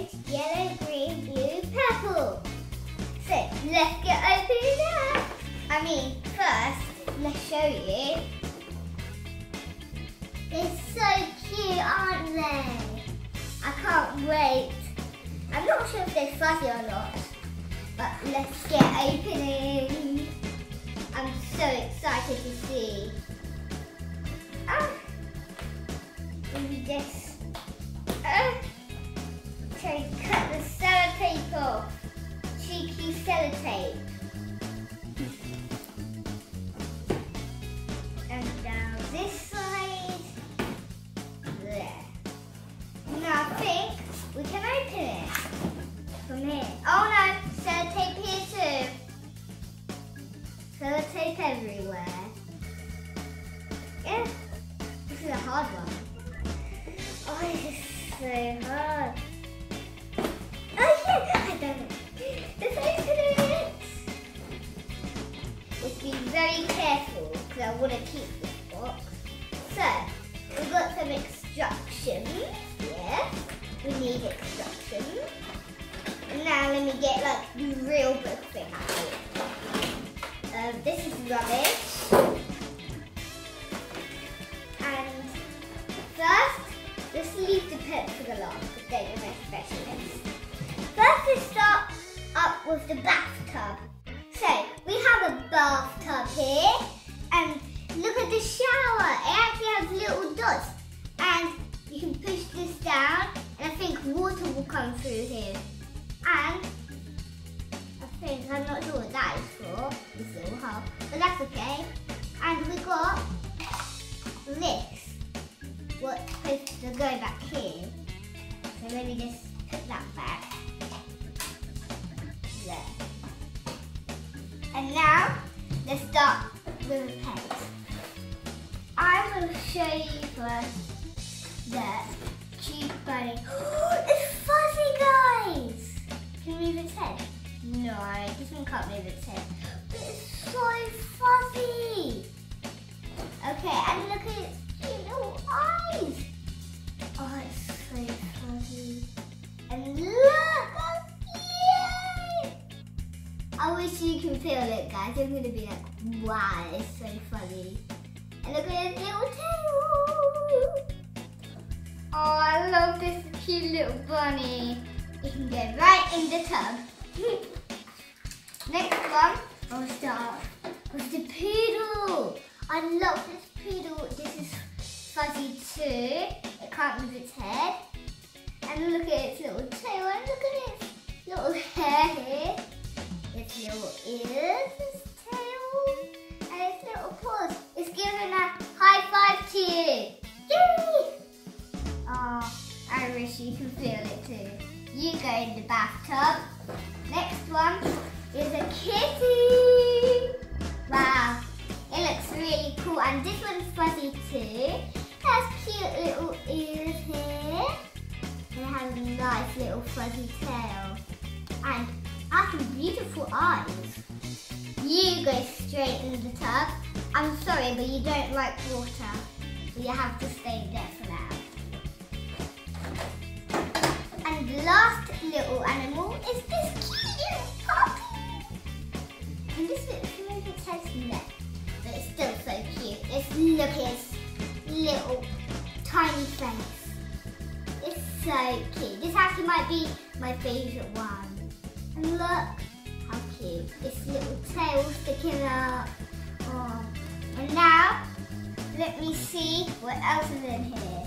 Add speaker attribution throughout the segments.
Speaker 1: orange, yellow, green, blue, purple. So let's get opening up. First, let's show you. They're so cute, aren't they? I can't wait. I'm not sure if they're fuzzy or not, but let's get opening. I'm so excited to see. Let me just try to cut the sellotape off. Cheeky sellotape. And down this side. There. Now I think we can open it from here. Oh no, sellotape here too. Sellotape everywhere. Yeah, this is a hard one. Oh, this is so hard. Oh yeah, I done it. Let's open it. Let's be very careful because I want to keep this box. So, we've got some instructions. Yes, we need instructions. Now let me get like the real book thing out. This is rubbish. And first, let's leave the pets for the last because they're the most specialist. First, let's start up with the bathtub. So, we have a bathtub here, and look at the shower. It actually has little dots, and you can push this down, and I think water will come through here. And I'm not sure what that is for, this little hole, but that's okay. And we got this, what's supposed to go back here. So let me just put that back. There. And now, let's start with the pets. I will show you first the cute bunny. It's fuzzy, guys! Can you move its head? No, this one can't move its head. But it's so fuzzy! Okay, and look at its cute little eyes! Oh, it's so fuzzy. And look how cute! I wish you could feel it, guys. I'm going to be like, wow, it's so funny. And look at its little tail! Oh, I love this cute little bunny. It can go right in the tub. Next one, I'll start with the poodle. I love this poodle. This is fuzzy too. It can't move its head. And look at its little tail and look at its little hair here. Its little ears, its tail, and its little paws. It's giving a high five to you. Yay! Oh, I wish you could feel it too. You go in the bathtub. Next one is a kitty. Wow, it looks really cool. And this one's fuzzy too. It has cute little ears here. And it has a nice little fuzzy tail. And it has some beautiful eyes. You go straight in the tub. I'm sorry, but you don't like water. So you have to stay there for now. And the last little animal is this cute little puppy. And this looks like its head's neck, but it's still so cute. Look at its little tiny face. It's so cute. This actually might be my favourite one. And look how cute. Its little tail sticking up. Oh. And now, let me see what else is in here.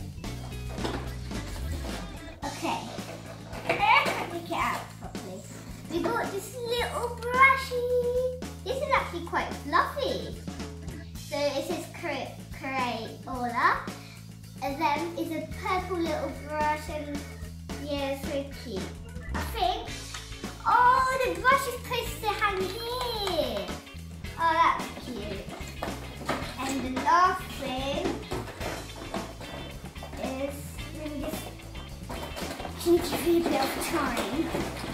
Speaker 1: Okay. Take it out properly. We got this little brushie. This is actually quite fluffy. So it says Crayola. And then it's a purple little brush and yeah, so cute. I think, oh, the brush is supposed to hang here. Oh, that's cute. And the last thing is, let me just give you a bit of time.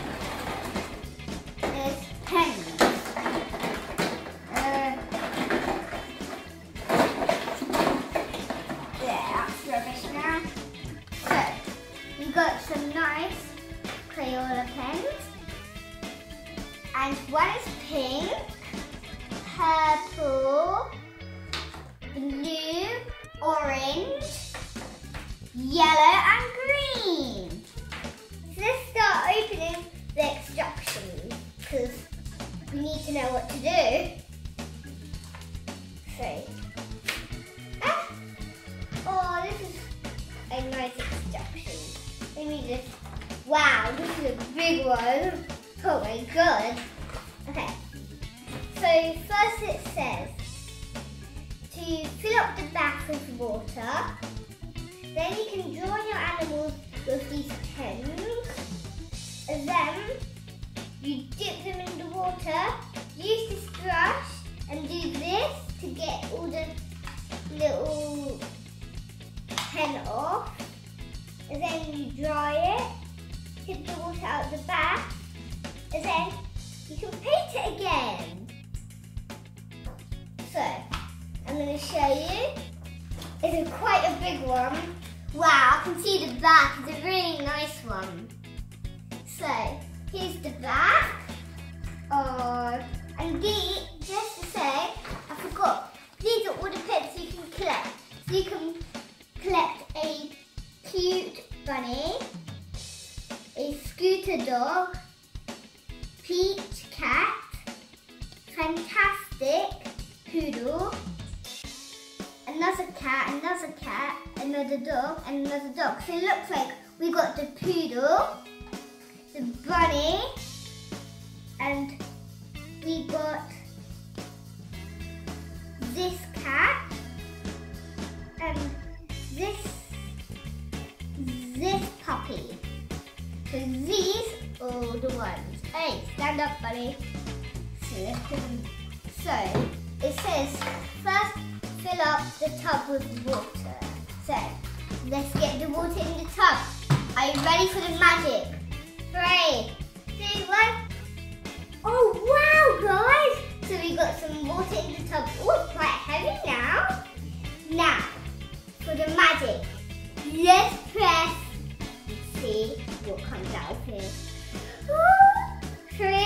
Speaker 1: There's pens. Yeah, that's rubbish now. So, we got some nice Crayola pens. And one is pink, purple, blue, orange, yellow and green. So let's start opening the instructions because we need to know what to do. So, oh, this is a nice instruction. Let me just, wow, this is a big one. Oh my god. Okay, so first it says to fill up the bath with water. Then you can draw your animals with these pens. And then you dip them in the water, use this brush and do this to get all the little pen off. And then you dry it, tip the water out the bath, and then you can paint it again. So, I'm going to show you. It's quite a big one. Wow, I can see the back. It's a really nice one. So, here's the back. And just to say, I forgot, these are all the pets you can collect. So you can collect a cute bunny, a scooter dog, peach cat, fantastic poodle, another cat, another dog, and another dog. So it looks like we got the poodle, the bunny, and we got this cat, and this puppy. So these are the ones. Hey, stand up, buddy. So it says first fill up the tub with water. So let's get the water in the tub. Are you ready for the magic? 3, 2, 1. Oh wow, guys! So we got some water in the tub. Oh, it's quite heavy now. Now for the magic. Let's press and see what comes out of here. 3, 2, 1.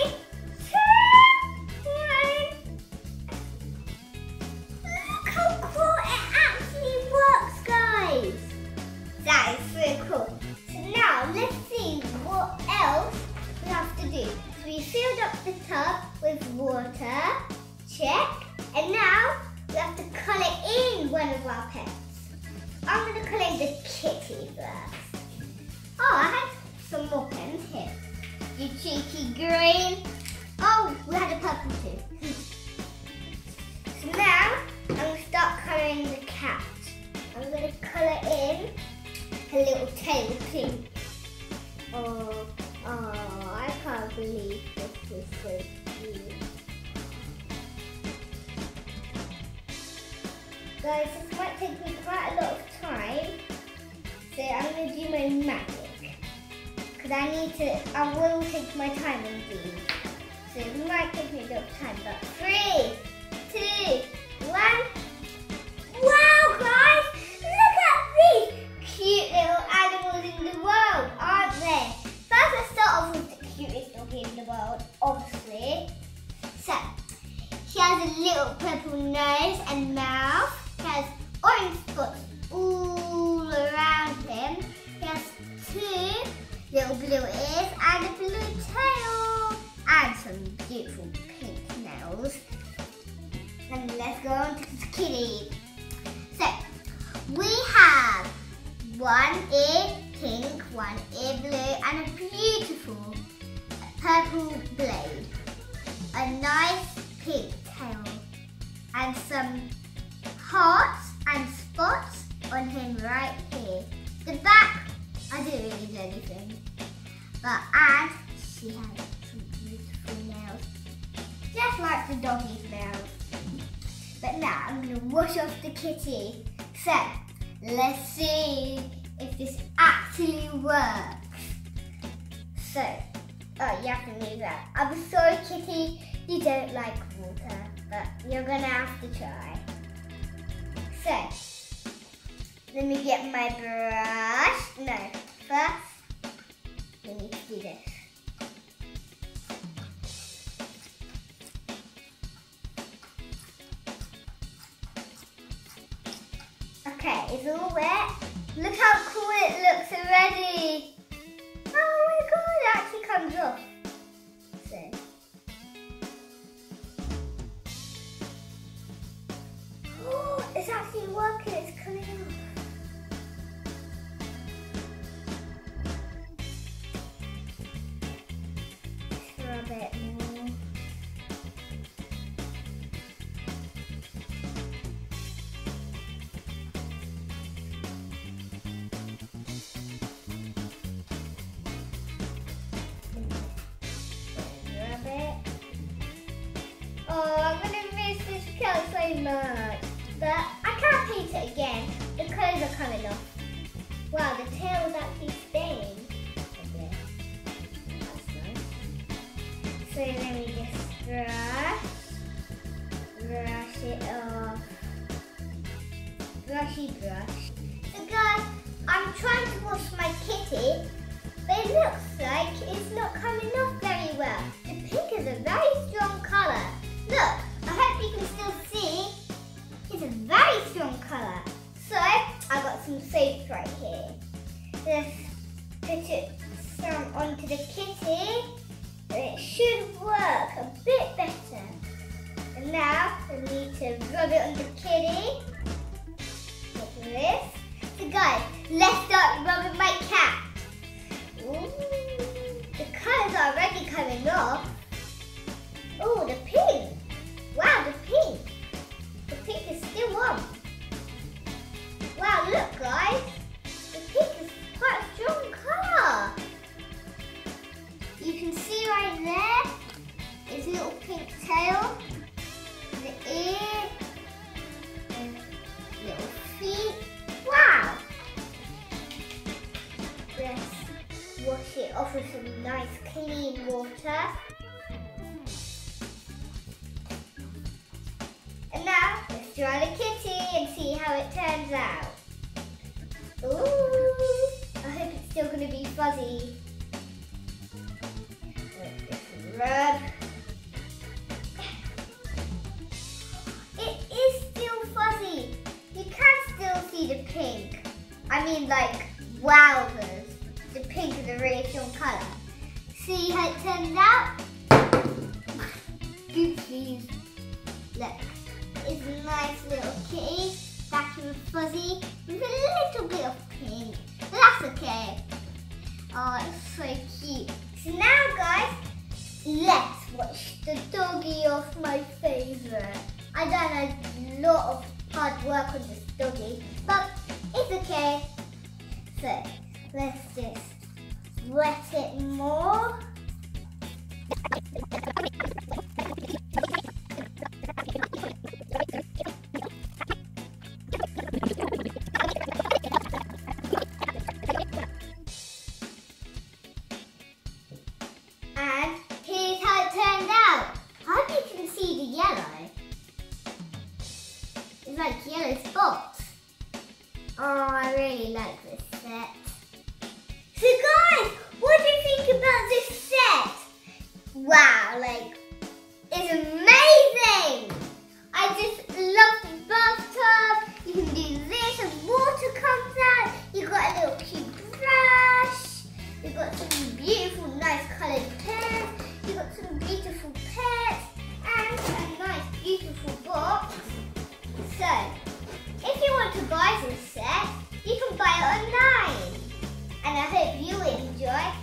Speaker 1: Look how cool it actually works, guys. That is so cool. So now let's see what else we have to do. So we filled up the tub with water, check, and now we have to colour in one of our pets. I'm going to colour in the kitty first. Oh, I have some more pens here. You cheeky green. Oh, we had a purple too. So now, I'm going to start colouring the cat. I'm going to colour in her little tail pink. Oh, I can't believe this is so cute. Guys, this might take me quite a lot of time. So I'm going to do my magic. Because I will take my time indeed. So it might take me a lot of time, but 3, 2, 1. Wow, guys! Look at these cute little animals in the world, aren't they? First, let's start off with the cutest doggy in the world, obviously. So, he has a little purple nose and mouth. He has orange spots all around him. He has 2 little blue ears and a blue tail and some beautiful pink nails. And let's go on to the kitty. So we have 1 ear pink, 1 ear blue and a beautiful purple blade, a nice pink tail and some hearts and spots on him right here. The back, I didn't really do anything. And she has some beautiful nails, just like the doggy's nails. But now I'm going to wash off the kitty. So, let's see if this actually works. So, oh, you have to move that. I'm sorry, kitty, you don't like water, but you're going to have to try. So, let me get my brush. No, first, we need to do this. Okay, it's all wet. Look how cool it looks already. Oh my god, it actually comes off. So. Oh, it's actually working, it's coming off. Let's rub it more. Oh, I'm going to miss this cat so much. But I can't paint it again. The colours are coming off. Wow, the tail is actually staying. Okay. That's nice. So let me just brush it off. Brushy brush. So guys, I'm trying to wash my kitty, but it looks like it's not coming off very well. The pink is a very strong colour. Look, I hope you can still see. It's a very strong colour. So, I've got some soap right here. Let's put some onto the kitty. And it should work a bit better. And now, I need to rub it on the kitty. Like this. So guys, let's start rubbing my cat. Ooh, the colours are already coming off. Oh, the pink. Wow, the pink. The pink is still on. Wow, look guys. The pink is quite a strong colour. You can see right there, its little pink tail, the ear, and little feet. Wow. Let's wash it off with some nice clean water. And now, let's dry the kitty and see how it turns out. Ooh, I hope it's still going to be fuzzy. Let's just rub. It is still fuzzy. You can still see the pink. I mean like, wowzers. The pink is a really strong colour. See how it turns out? Oopsies. Look. It's a nice little kitty, vacuum fuzzy, with a little bit of pink. But that's okay. Oh, it's so cute. So now, guys, let's watch the doggy of my favourite. I've done a lot of hard work on this doggy, but it's okay. So, let's just wet it more. And here's how it turned out. I hope you can see the yellow. It's like yellow spots. Oh, I really like this set. So guys, what do you think about this set? Wow, like, it's amazing. I just love the bathtub. You can do this and water comes out. You've got a little cute brush. You've got some beautiful, nice coloured pens. You've got some beautiful pets and a nice, beautiful box. So, if you want to buy this set, you can buy it online. And I hope you enjoy